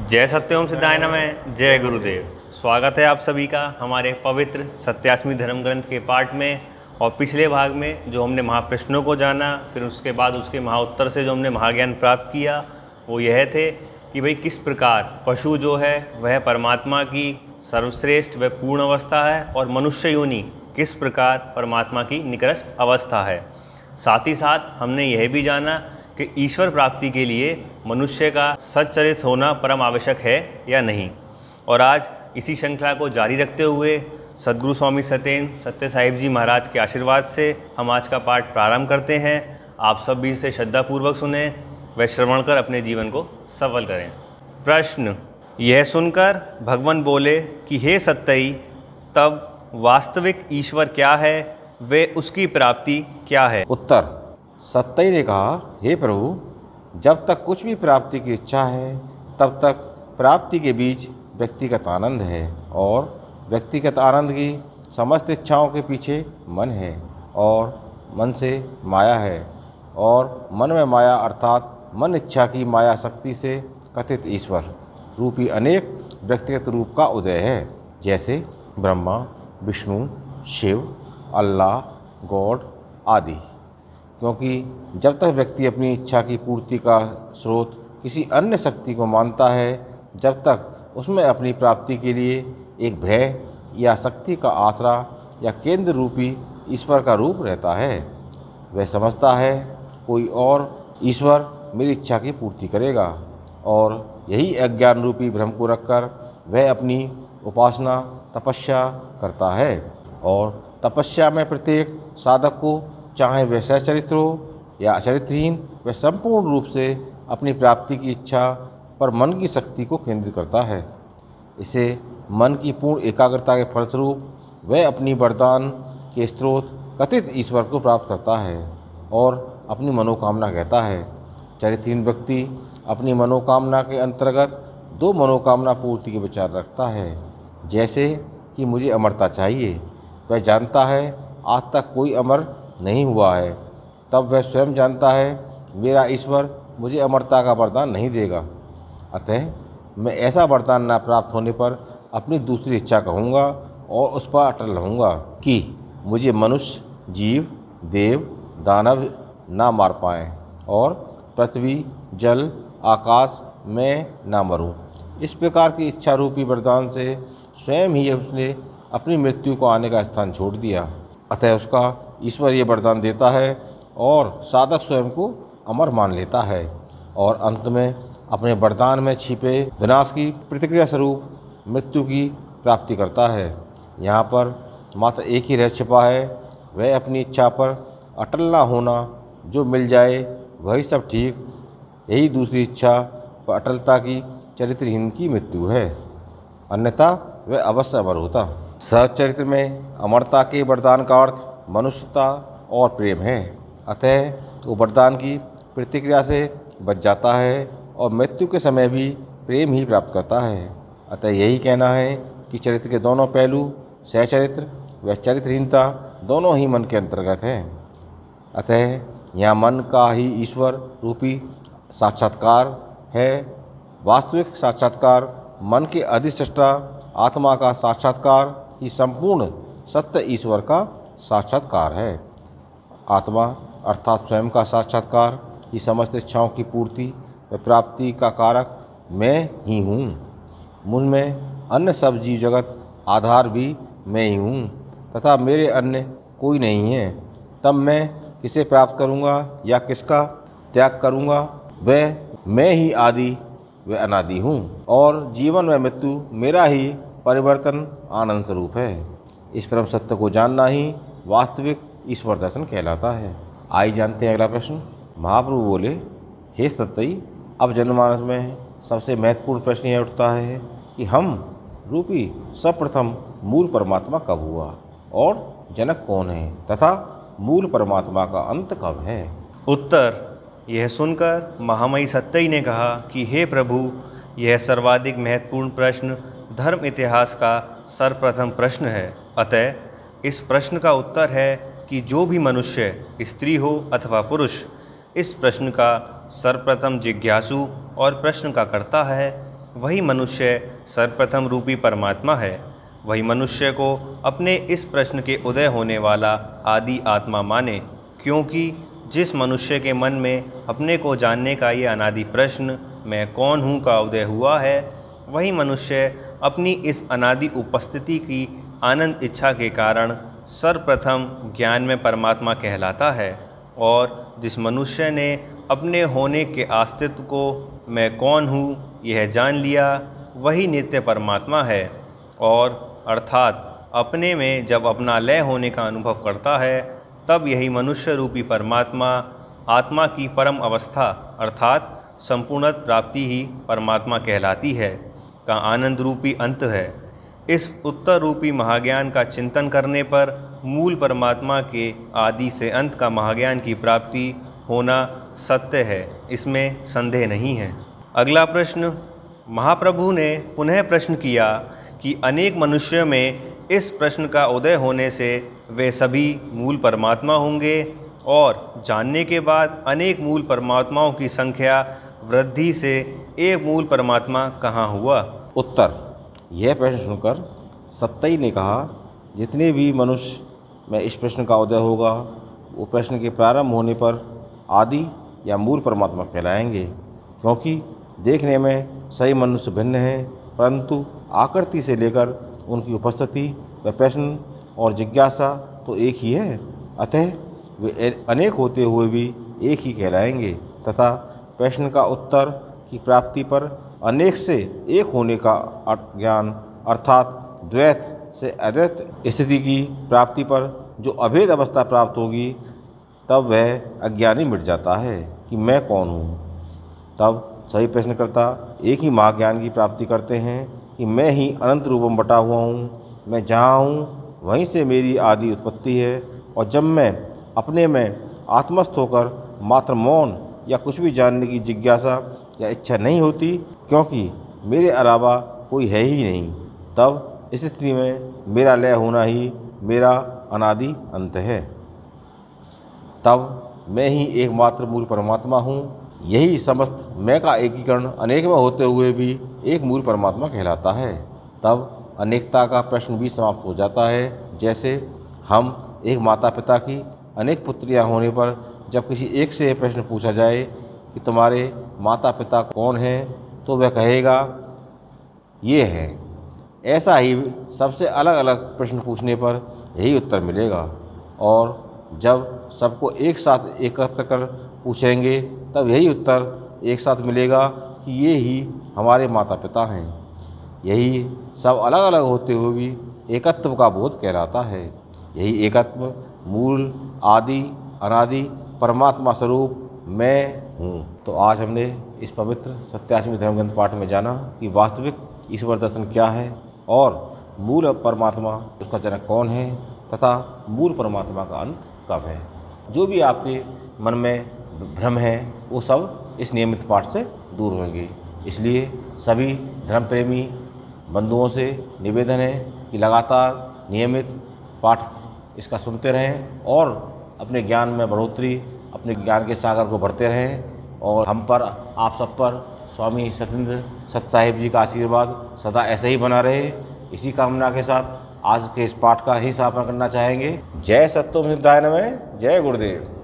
जय सत्यम सिद्धाय नमः। जय गुरुदेव। स्वागत है आप सभी का हमारे पवित्र सत्यास्मी धर्म ग्रंथ के पाठ में। और पिछले भाग में जो हमने महाप्रश्नों को जाना, फिर उसके बाद उसके महाउत्तर से जो हमने महाज्ञान प्राप्त किया, वो यह थे कि भाई किस प्रकार पशु जो है वह परमात्मा की सर्वश्रेष्ठ व पूर्ण अवस्था है और मनुष्य योनि किस प्रकार परमात्मा की निकृष्ट अवस्था है। साथ ही साथ हमने यह भी जाना कि ईश्वर प्राप्ति के लिए मनुष्य का सच्चरित्र होना परम आवश्यक है या नहीं। और आज इसी श्रृंखला को जारी रखते हुए सद्गुरु स्वामी सत्येंद्र सत्य साहिब जी महाराज के आशीर्वाद से हम आज का पाठ प्रारंभ करते हैं। आप सब भी इसे श्रद्धापूर्वक सुने व श्रवण कर अपने जीवन को सफल करें। प्रश्न। यह सुनकर भगवान बोले कि हे सत्यई, तब वास्तविक ईश्वर क्या है वे उसकी प्राप्ति क्या है? उत्तर। सत्यई ने कहा, हे प्रभु, जब तक कुछ भी प्राप्ति की इच्छा है तब तक प्राप्ति के बीच व्यक्तिगत आनंद है, और व्यक्तिगत आनंद की समस्त इच्छाओं के पीछे मन है, और मन से माया है, और मन में माया अर्थात मन इच्छा की माया शक्ति से कथित ईश्वर रूपी अनेक व्यक्तिगत रूप का उदय है, जैसे ब्रह्मा, विष्णु, शिव, अल्लाह, गॉड आदि। क्योंकि जब तक व्यक्ति अपनी इच्छा की पूर्ति का स्रोत किसी अन्य शक्ति को मानता है, जब तक उसमें अपनी प्राप्ति के लिए एक भय या शक्ति का आसरा या केंद्र रूपी ईश्वर का रूप रहता है। वह समझता है कोई और ईश्वर मेरी इच्छा की पूर्ति करेगा, और यही अज्ञान रूपी भ्रम को रखकर वह अपनी उपासना तपस्या करता है। और तपस्या में प्रत्येक साधक को, चाहे वह सचरित्र हो या अचरित्रहीन, वह संपूर्ण रूप से अपनी प्राप्ति की इच्छा पर मन की शक्ति को केंद्रित करता है। इसे मन की पूर्ण एकाग्रता के फलस्वरूप वह अपनी वरदान के स्रोत कथित ईश्वर को प्राप्त करता है और अपनी मनोकामना कहता है। चरित्रहीन व्यक्ति अपनी मनोकामना के अंतर्गत दो मनोकामना पूर्ति के विचार रखता है, जैसे कि मुझे अमरता चाहिए। वह जानता है आज तक कोई अमर नहीं हुआ है, तब वह स्वयं जानता है मेरा ईश्वर मुझे अमरता का वरदान नहीं देगा। अतः मैं ऐसा वरदान न प्राप्त होने पर अपनी दूसरी इच्छा कहूँगा और उस पर अटल रहूँगा कि मुझे मनुष्य, जीव, देव, दानव ना मार पाएँ और पृथ्वी, जल, आकाश में ना मरूं। इस प्रकार की इच्छा रूपी वरदान से स्वयं ही उसने अपनी मृत्यु को आने का स्थान छोड़ दिया। अतः उसका ईश्वर ये वरदान देता है और साधक स्वयं को अमर मान लेता है, और अंत में अपने वरदान में छिपे विनाश की प्रतिक्रिया स्वरूप मृत्यु की प्राप्ति करता है। यहाँ पर मात्र एक ही रहस्य छिपा है, वह अपनी इच्छा पर अटल ना होना। जो मिल जाए वही सब ठीक, यही दूसरी इच्छा पर अटलता की चरित्रहीन की मृत्यु है, अन्यथा वह अवश्य अमर होता। सच्चरित्र में अमरता के वरदान का अर्थ मनुष्यता और प्रेम है। अतः वो वरदान की प्रतिक्रिया से बच जाता है और मृत्यु के समय भी प्रेम ही प्राप्त करता है। अतः यही कहना है कि चरित्र के दोनों पहलू, सचरित्र व चरित्रहीनता, दोनों ही मन के अंतर्गत हैं। अतः यहाँ मन का ही ईश्वर रूपी साक्षात्कार है। वास्तविक साक्षात्कार मन के अधिष्ठा आत्मा का साक्षात्कार ही संपूर्ण सत्य ईश्वर का साक्षात्कार है। आत्मा अर्थात स्वयं का साक्षात्कार ही समस्त इच्छाओं की पूर्ति व प्राप्ति का कारक मैं ही हूँ। मुझ में अन्य सब जीव जगत आधार भी मैं ही हूँ, तथा मेरे अन्य कोई नहीं है। तब मैं किसे प्राप्त करूँगा या किसका त्याग करूँगा? वह मैं ही आदि व अनादि हूँ, और जीवन व मृत्यु मेरा ही परिवर्तन आनंद स्वरूप है। इस परम सत्य को जानना ही वास्तविक ईश्वर दर्शन कहलाता है। आइए जानते हैं अगला प्रश्न। महाप्रभु बोले, हे सत्यई, अब जनमानस में सबसे महत्वपूर्ण प्रश्न यह उठता है कि हम रूपी सर्वप्रथम मूल परमात्मा कब हुआ, और जनक कौन है, तथा मूल परमात्मा का अंत कब है? उत्तर। यह सुनकर महामयी सत्यई ने कहा कि हे प्रभु, यह सर्वाधिक महत्वपूर्ण प्रश्न धर्म इतिहास का सर्वप्रथम प्रश्न है। अतः इस प्रश्न का उत्तर है कि जो भी मनुष्य, स्त्री हो अथवा पुरुष, इस प्रश्न का सर्वप्रथम जिज्ञासु और प्रश्न का करता है, वही मनुष्य सर्वप्रथम रूपी परमात्मा है। वही मनुष्य को अपने इस प्रश्न के उदय होने वाला आदि आत्मा माने, क्योंकि जिस मनुष्य के मन में अपने को जानने का ये अनादि प्रश्न मैं कौन हूँ का उदय हुआ है, वही मनुष्य अपनी इस अनादि उपस्थिति की आनंद इच्छा के कारण सर्वप्रथम ज्ञान में परमात्मा कहलाता है। और जिस मनुष्य ने अपने होने के अस्तित्व को मैं कौन हूँ यह जान लिया, वही नित्य परमात्मा है। और अर्थात अपने में जब अपना लय होने का अनुभव करता है, तब यही मनुष्य रूपी परमात्मा आत्मा की परम अवस्था अर्थात संपूर्ण प्राप्ति ही परमात्मा कहलाती है का आनंद रूपी अंत है। इस उत्तर रूपी महाज्ञान का चिंतन करने पर मूल परमात्मा के आदि से अंत का महाज्ञान की प्राप्ति होना सत्य है, इसमें संदेह नहीं है। अगला प्रश्न, महाप्रभु ने पुनः प्रश्न किया कि अनेक मनुष्यों में इस प्रश्न का उदय होने से वे सभी मूल परमात्मा होंगे, और जानने के बाद अनेक मूल परमात्माओं की संख्या वृद्धि से एक मूल परमात्मा कहाँ हुआ? उत्तर, यह प्रश्न सुनकर सत्तई ने कहा, जितने भी मनुष्य में इस प्रश्न का उदय होगा, वो प्रश्न के प्रारंभ होने पर आदि या मूल परमात्मा कहलाएंगे, क्योंकि देखने में सही मनुष्य भिन्न हैं, परंतु आकृति से लेकर उनकी उपस्थिति व प्रश्न और जिज्ञासा तो एक ही है। अतः वे अनेक होते हुए भी एक ही कहलाएंगे तथा प्रश्न का उत्तर की प्राप्ति पर अनेक से एक होने का ज्ञान अर्थात द्वैत से अद्वैत स्थिति की प्राप्ति पर जो अभेद अवस्था प्राप्त होगी, तब वह अज्ञानी मिट जाता है कि मैं कौन हूँ। तब सभी प्रश्नकर्ता एक ही महाज्ञान की प्राप्ति करते हैं कि मैं ही अनंत रूप में बटा हुआ हूँ। मैं जहाँ हूँ वहीं से मेरी आदि उत्पत्ति है, और जब मैं अपने में आत्मस्थ होकर मात्र मौन या कुछ भी जानने की जिज्ञासा या इच्छा नहीं होती, क्योंकि मेरे अलावा कोई है ही नहीं, तब इस स्थिति में मेरा लय होना ही मेरा अनादि अंत है। तब मैं ही एकमात्र मूल परमात्मा हूँ। यही समस्त मैं का एकीकरण अनेक में होते हुए भी एक मूल परमात्मा कहलाता है। तब अनेकता का प्रश्न भी समाप्त हो जाता है। जैसे हम एक माता पिता की अनेक पुत्रियां होने पर जब किसी एक से प्रश्न पूछा जाए कि तुम्हारे माता पिता कौन हैं, तो वह कहेगा ये हैं। ऐसा ही सबसे अलग अलग प्रश्न पूछने पर यही उत्तर मिलेगा, और जब सबको एक साथ एकत्र कर पूछेंगे तब यही उत्तर एक साथ मिलेगा कि ये ही हमारे माता पिता हैं। यही सब अलग अलग होते हुए भी एकत्व का बोध कहलाता है। यही एकत्व मूल आदि अनादि परमात्मा स्वरूप मैं हूँ। तो आज हमने इस पवित्र सत्यास्मी धर्म ग्रंथ पाठ में जाना कि वास्तविक ईश्वर दर्शन क्या है और मूल परमात्मा उसका जनक कौन है तथा मूल परमात्मा का अंत कब है। जो भी आपके मन में भ्रम है वो सब इस नियमित पाठ से दूर होंगे। इसलिए सभी धर्म प्रेमी बंधुओं से निवेदन है कि लगातार नियमित पाठ इसका सुनते रहें और अपने ज्ञान में बढ़ोतरी, अपने ज्ञान के सागर को भरते रहें। और हम पर, आप सब पर स्वामी सत्येंद्र सत साहिब जी का आशीर्वाद सदा ऐसे ही बना रहे। इसी कामना के साथ आज के इस पाठ का ही समापन करना चाहेंगे। जय सत्तों में, जय गुरुदेव।